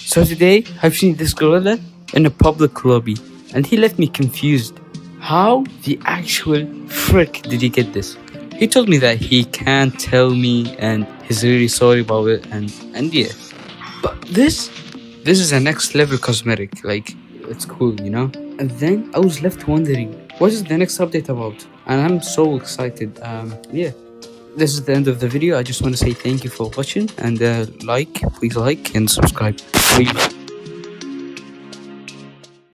So today, I've seen this gorilla in a public lobby, and he left me confused. How the actual frick did he get this? He told me that he can't tell me and he's really sorry about it and yeah. But this is a next level cosmetic, like it's cool, you know? And then I was left wondering, what is the next update about? And I'm so excited. Yeah. This is the end of the video. I just want to say thank you for watching and please like and subscribe. Please.